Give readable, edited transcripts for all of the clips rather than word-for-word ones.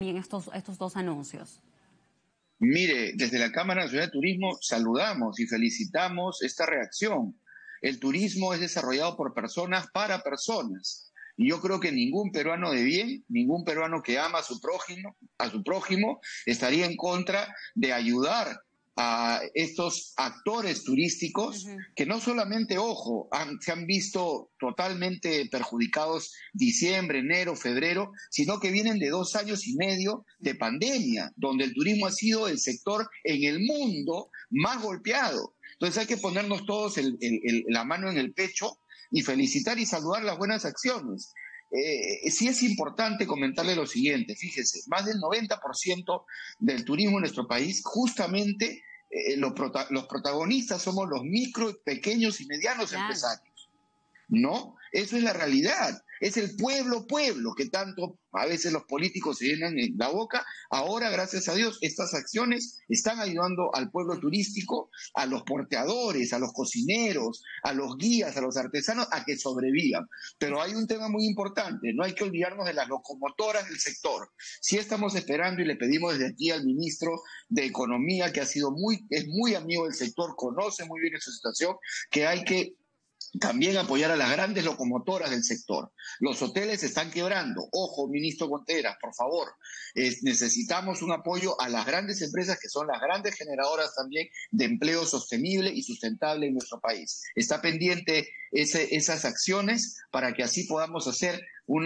bien estos dos anuncios? Mire, desde la Cámara Nacional de Turismo saludamos y felicitamos esta reacción. El turismo es desarrollado por personas para personas. Y yo creo que ningún peruano de bien, ningún peruano que ama a su prójimo, estaría en contra de ayudar a estos actores turísticos que no solamente, ojo, se han visto totalmente perjudicados diciembre, enero, febrero, sino que vienen de 2 años y medio de pandemia, donde el turismo ha sido el sector en el mundo más golpeado. Entonces hay que ponernos todos la mano en el pecho y felicitar y saludar las buenas acciones. Sí es importante comentarle lo siguiente, fíjese, más del 90% del turismo en nuestro país, justamente los protagonistas somos los micro, pequeños y medianos Claro. empresarios. No, eso es la realidad. Es el pueblo, que tanto a veces los políticos se llenan en la boca. Ahora, gracias a Dios, estas acciones están ayudando al pueblo turístico, a los porteadores, a los cocineros, a los guías, a los artesanos, a que sobrevivan. Pero hay un tema muy importante, no hay que olvidarnos de las locomotoras del sector. Sí estamos esperando y le pedimos desde aquí al ministro de Economía, que es muy amigo del sector, conoce muy bien esa situación, que hay que también apoyar a las grandes locomotoras del sector. Los hoteles se están quebrando. Ojo, ministro Contreras, por favor. Necesitamos un apoyo a las grandes empresas que son las grandes generadoras también de empleo sostenible y sustentable en nuestro país. Está pendiente esas acciones para que así podamos hacer un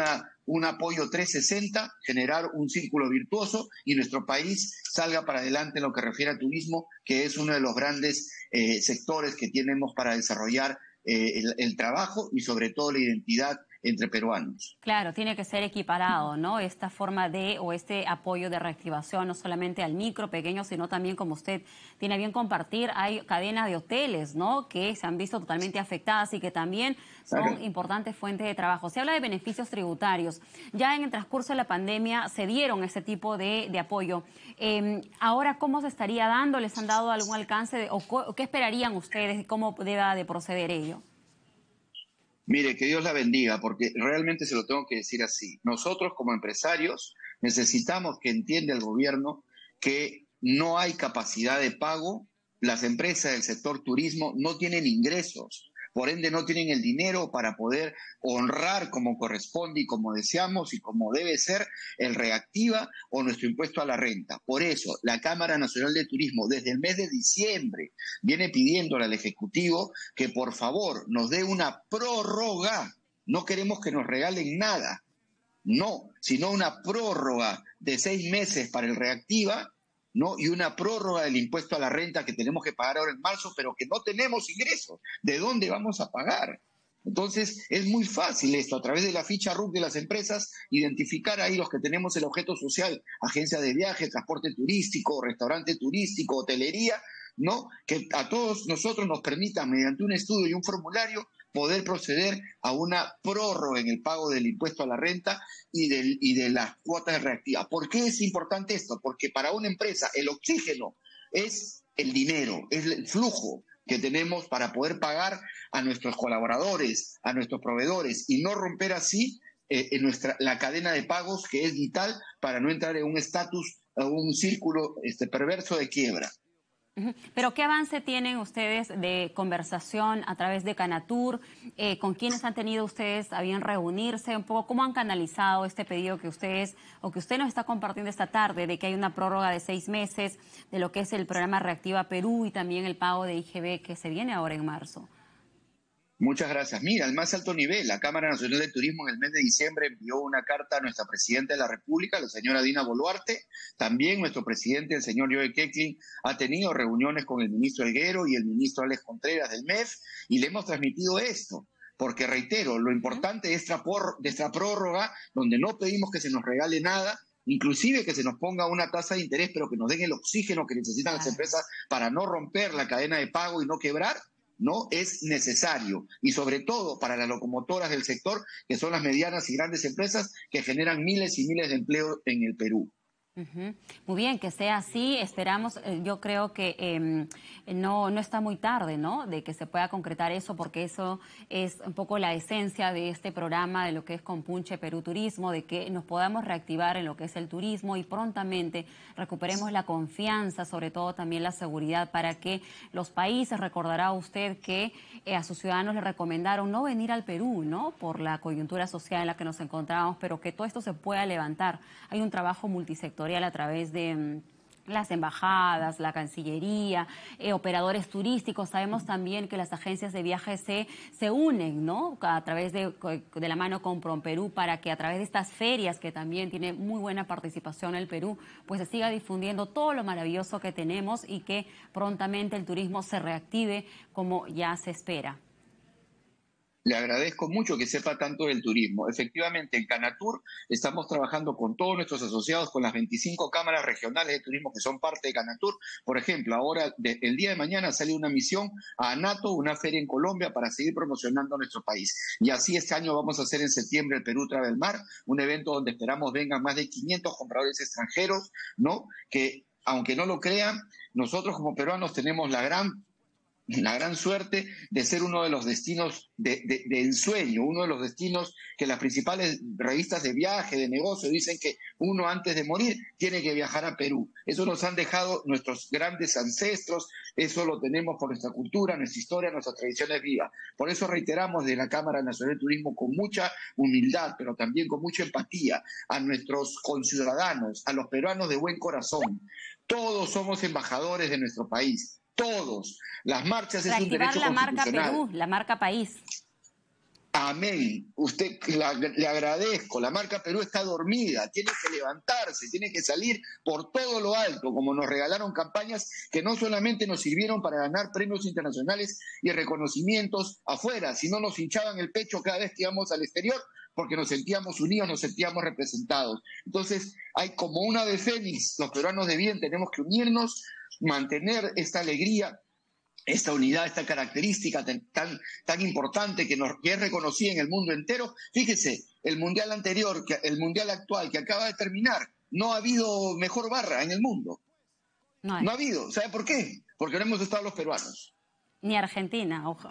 apoyo 360, generar un círculo virtuoso y nuestro país salga para adelante en lo que refiere al turismo, que es uno de los grandes sectores que tenemos para desarrollar el trabajo y sobre todo la identidad entre peruanos. Claro, tiene que ser equiparado, ¿no? Esta forma o este apoyo de reactivación, no solamente al micro, pequeño, sino también, como usted tiene a bien compartir, hay cadenas de hoteles, ¿no? Que se han visto totalmente afectadas y que también son Claro. importantes fuentes de trabajo. Se habla de beneficios tributarios. Ya en el transcurso de la pandemia se dieron ese tipo de apoyo. Ahora, ¿cómo se estaría dando? ¿Les han dado algún alcance o qué esperarían ustedes de cómo deba de proceder ello? Mire, que Dios la bendiga, porque realmente se lo tengo que decir así. Nosotros como empresarios necesitamos que entienda el gobierno que no hay capacidad de pago, las empresas del sector turismo no tienen ingresos, por ende no tienen el dinero para poder honrar como corresponde y como deseamos y como debe ser el reactiva o nuestro impuesto a la renta. Por eso, la Cámara Nacional de Turismo desde el mes de diciembre viene pidiéndole al Ejecutivo que por favor nos dé una prórroga. No queremos que nos regalen nada, no, sino una prórroga de 6 meses para el reactiva, ¿no? Y una prórroga del impuesto a la renta que tenemos que pagar ahora en marzo, pero que no tenemos ingresos. ¿De dónde vamos a pagar? Entonces, es muy fácil esto, a través de la ficha RUC de las empresas, identificar ahí los que tenemos el objeto social, agencia de viaje, transporte turístico, restaurante turístico, hotelería, ¿no? Que a todos nosotros nos permita, mediante un estudio y un formulario, poder proceder a una prórroga en el pago del impuesto a la renta y de las cuotas reactivas. ¿Por qué es importante esto? Porque para una empresa el oxígeno es el dinero, es el flujo que tenemos para poder pagar a nuestros colaboradores, a nuestros proveedores y no romper así la cadena de pagos que es vital para no entrar en un estatus, un círculo perverso de quiebra. Pero ¿qué avance tienen ustedes de conversación a través de Canatur? ¿Con quiénes han tenido ustedes a bien reunirse? Un poco, ¿cómo han canalizado este pedido que ustedes o que usted nos está compartiendo esta tarde de que hay una prórroga de 6 meses de lo que es el programa Reactiva Perú y también el pago de IGB que se viene ahora en marzo? Muchas gracias. Mira, al más alto nivel, la Cámara Nacional de Turismo en el mes de diciembre envió una carta a nuestra Presidenta de la República, la señora Dina Boluarte. También nuestro presidente, el señor Joe Keklin, ha tenido reuniones con el ministro Helguero y el ministro Alex Contreras del MEF y le hemos transmitido esto. Porque, reitero, lo importante de esta prórroga, donde no pedimos que se nos regale nada, inclusive que se nos ponga una tasa de interés, pero que nos den el oxígeno que necesitan las empresas para no romper la cadena de pago y no quebrar, no es necesario, y sobre todo para las locomotoras del sector, que son las medianas y grandes empresas que generan miles y miles de empleos en el Perú. Ujú. Muy bien, que sea así. Esperamos, yo creo que no está muy tarde, ¿no? De que se pueda concretar eso, porque eso es un poco la esencia de este programa, de lo que es Compunche Perú Turismo, de que nos podamos reactivar en lo que es el turismo y prontamente recuperemos la confianza, sobre todo también la seguridad, para que los países, recordará usted que a sus ciudadanos les recomendaron no venir al Perú, ¿no? Por la coyuntura social en la que nos encontramos, pero que todo esto se pueda levantar. Hay un trabajo multisectorial a través de las embajadas, la Cancillería, operadores turísticos. Sabemos también que las agencias de viajes se unen, ¿no? A través de la mano con PROMPERÚ, para que a través de estas ferias, que también tiene muy buena participación el Perú, pues se siga difundiendo todo lo maravilloso que tenemos y que prontamente el turismo se reactive como ya se espera. Le agradezco mucho que sepa tanto del turismo. Efectivamente, en Canatur estamos trabajando con todos nuestros asociados, con las 25 cámaras regionales de turismo que son parte de Canatur. Por ejemplo, ahora, el día de mañana sale una misión a ANATO, una feria en Colombia, para seguir promocionando nuestro país. Y así este año vamos a hacer en septiembre el Perú Travel Mar, un evento donde esperamos vengan más de 500 compradores extranjeros, ¿no? Que, aunque no lo crean, nosotros como peruanos tenemos la gran suerte de ser uno de los destinos de ensueño, uno de los destinos que las principales revistas de viaje, de negocio, dicen que uno antes de morir tiene que viajar a Perú. Eso nos han dejado nuestros grandes ancestros, eso lo tenemos por nuestra cultura, nuestra historia, nuestras tradiciones vivas. Por eso reiteramos de la Cámara Nacional de Turismo, con mucha humildad, pero también con mucha empatía, a nuestros conciudadanos, a los peruanos de buen corazón. Todos somos embajadores de nuestro país. Todos. Las marchas es un derecho Reactivar la marca constitucional. Perú, la marca país. Amén. Usted le agradezco. La marca Perú está dormida, tiene que levantarse, tiene que salir por todo lo alto, como nos regalaron campañas que no solamente nos sirvieron para ganar premios internacionales y reconocimientos afuera, sino nos hinchaban el pecho cada vez que íbamos al exterior, porque nos sentíamos unidos, nos sentíamos representados. Entonces, hay como una ave fénix, los peruanos de bien tenemos que unirnos, mantener esta alegría, esta unidad, esta característica tan importante que es reconocida en el mundo entero. Fíjese, el mundial anterior, el mundial actual que acaba de terminar, no ha habido mejor barra en el mundo. No ha habido. ¿Sabe por qué? Porque no hemos estado los peruanos. Ni Argentina, ojo.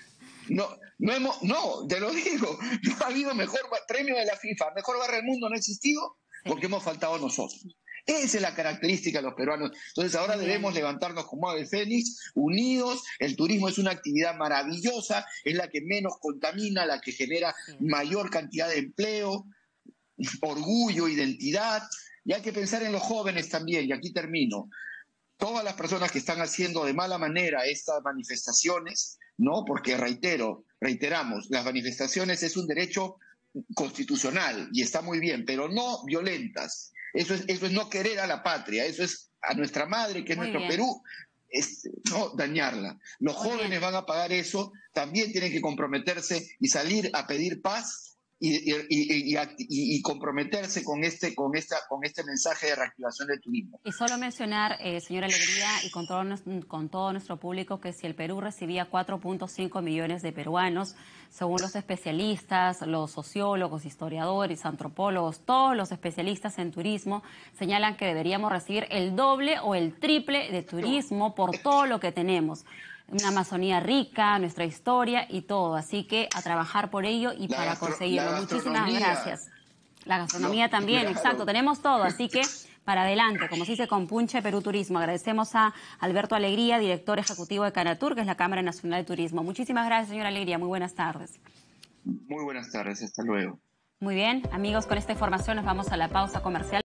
No, te lo digo, no ha habido mejor premio de la FIFA, mejor barra del mundo no ha existido, porque hemos faltado nosotros. Esa es la característica de los peruanos. Entonces ahora debemos levantarnos como ave fénix, unidos. El turismo es una actividad maravillosa, es la que menos contamina, la que genera mayor cantidad de empleo, orgullo, identidad. Y hay que pensar en los jóvenes también, y aquí termino. Todas las personas que están haciendo de mala manera estas manifestaciones, ¿no? Porque reiteramos, las manifestaciones es un derecho constitucional y está muy bien, pero no violentas. Eso es no querer a la patria, eso es a nuestra madre, que es nuestro Perú, no dañarla. Los jóvenes van a pagar eso, también tienen que comprometerse y salir a pedir paz y comprometerse con este mensaje de reactivación del turismo. Y solo mencionar, señora Alegría, y con todo nuestro público, que si el Perú recibía 4.5 millones de peruanos, según los especialistas, los sociólogos, historiadores, antropólogos, todos los especialistas en turismo señalan que deberíamos recibir el doble o el triple de turismo por todo lo que tenemos. Una Amazonía rica, nuestra historia y todo. Así que a trabajar por ello y para conseguirlo. Muchísimas gracias. La gastronomía también, exacto. Tenemos todo, así que para adelante, como se dice, Compunche Perú Turismo. Agradecemos a Alberto Alegría, director ejecutivo de Canatur, que es la Cámara Nacional de Turismo. Muchísimas gracias, señora Alegría. Muy buenas tardes. Muy buenas tardes. Hasta luego. Muy bien, amigos, con esta información nos vamos a la pausa comercial.